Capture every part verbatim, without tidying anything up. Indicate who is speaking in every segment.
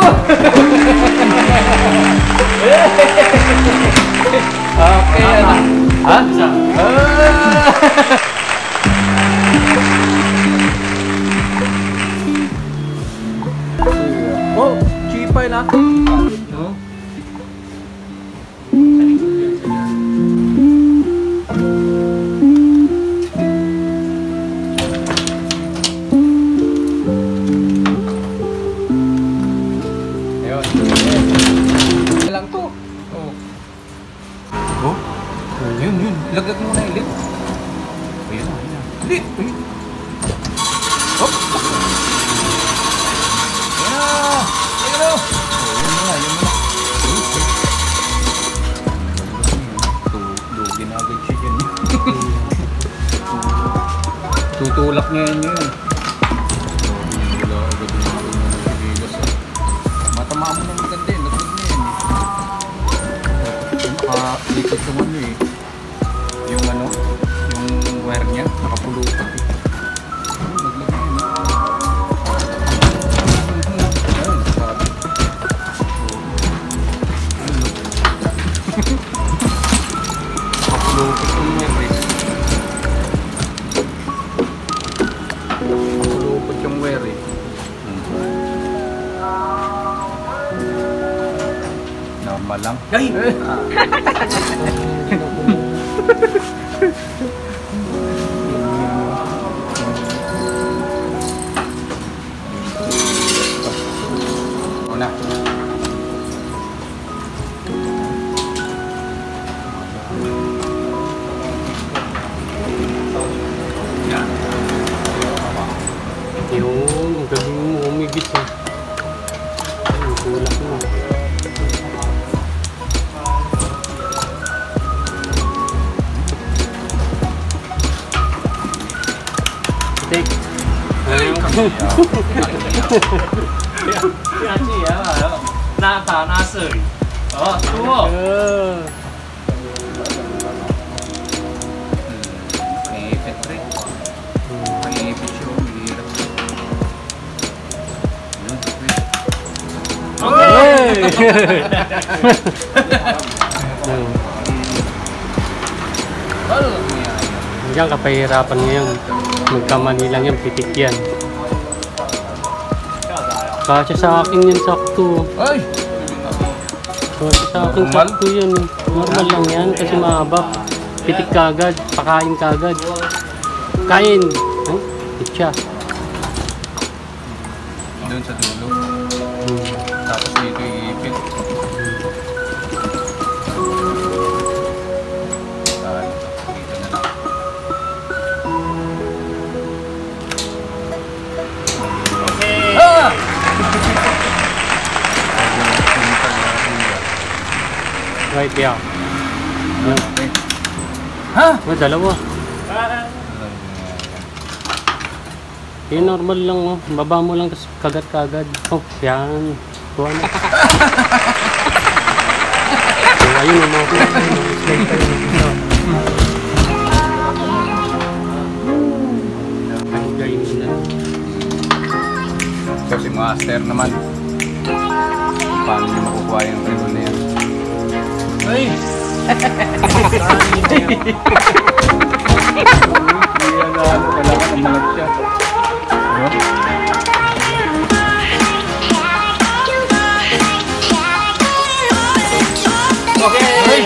Speaker 1: Okay, ano? Ha? Oh, chipay na. No? Laglag mo na yung lid. Ayun na, ayun na. Lid! Ayun. Hop! Ayun na! Ayun na! Ayun na, ayun na. Lugin na agad siya dyan. Tutulak niya yun yun. Wala agad yung nagigas. Matama mo na maganda yun. Laglag niya yun. Nakalikot yung ano eh. Yung ano, yung wire niya, nakapulutan. Naglagay yun. Ayun, sabi. Nakapulutan yung wire. Nakapulutan yung wire. Normal lang. Ay! Una.
Speaker 2: Yung galing mo umigit eh. Ay, tulak mo. Take.
Speaker 3: 那打那射里，哦，出哦。
Speaker 1: Naipit rin. Naipit siya. Mahirap.
Speaker 2: Hanggang kapahirapan ngayon. Magkamali lang yan, pitik yan. Kasya sa akin yan, sakto.
Speaker 1: Ay!
Speaker 2: Kasya sa akin, sakto yan. Normal lang yan kasi mahaba. Pitik kagad, pakain kagad. Kain! Ay, pitya.
Speaker 1: Doon sa dulo.
Speaker 2: Hmm.
Speaker 1: Tapos dito iipit.
Speaker 2: Right, yeah.
Speaker 1: Okay. Ha?
Speaker 2: Oh, dalawa. Yung normal lang, oh. Baba mo lang kagat-kagad. Oh, yan. Kuha na. So, ayun, oh, mga slide tayo. Pahigayin mo na.
Speaker 1: So, si Master naman. Paano niyo makukuha yung tribune na yan?
Speaker 3: Ay!
Speaker 1: Hindi yan na ano, kailangan umangat siya. Ano?
Speaker 3: Okay!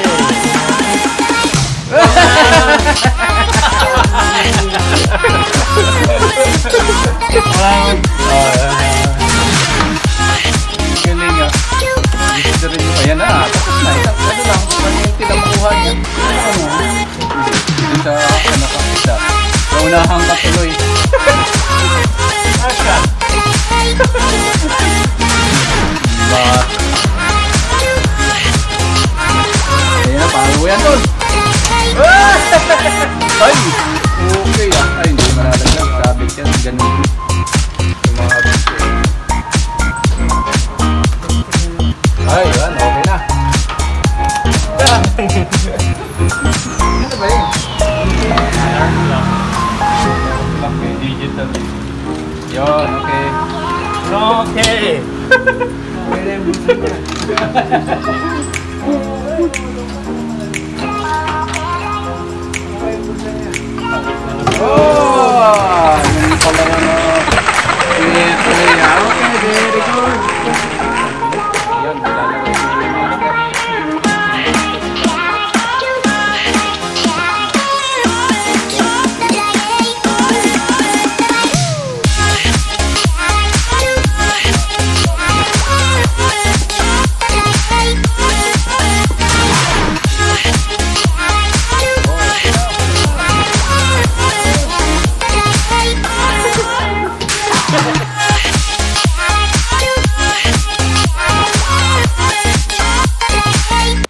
Speaker 1: Galing nga. Dito rin yung ayan na. Tapos na. Ano lang, yung tinamuhan niya. Dito sa ano ka isa. Naunahan ka tuloy.
Speaker 3: Aka!
Speaker 1: Bakit? Ayan na, paro yan doon. Ay! Okay ah. Ay, hindi malalaglag. Sabit yan. Ganun. Tumabit yan. Ay, yan. Okay na. Ano ba yun?
Speaker 3: Digital.
Speaker 1: Yun, okay.
Speaker 3: Okay!
Speaker 4: Okay na yung bulsa niya. Okay yung bulsa niya.
Speaker 1: Oh!